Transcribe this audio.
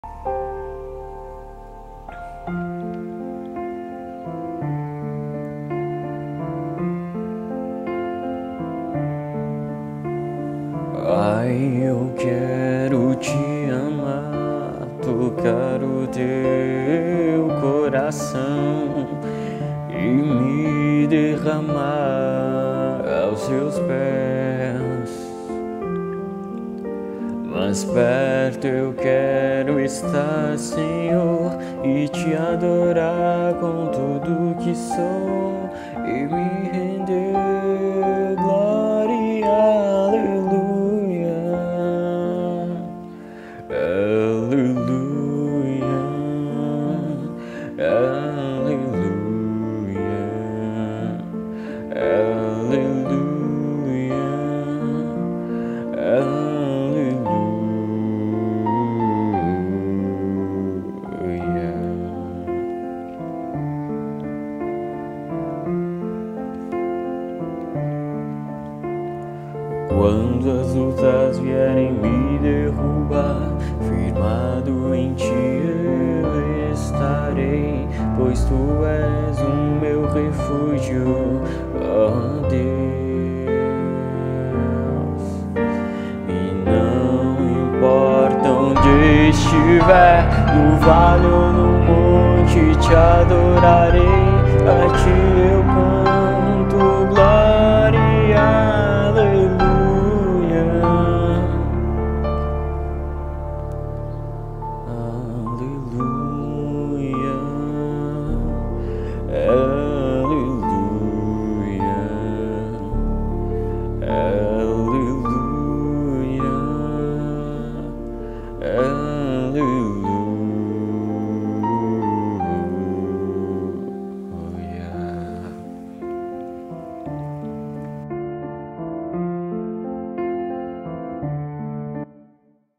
Ai, eu quero te amar, tocar o teu coração e me derramar aos seus pés. Mais perto eu quero estar, Senhor, e te adorar com tudo que sou e me render glória, aleluia, aleluia, aleluia, aleluia, aleluia. Quando as lutas vierem me derrubar, firmado em ti eu estarei, pois tu és o meu refúgio, ó Deus. E não importa onde estiver, no vale ou no monte, te adorarei, a ti eu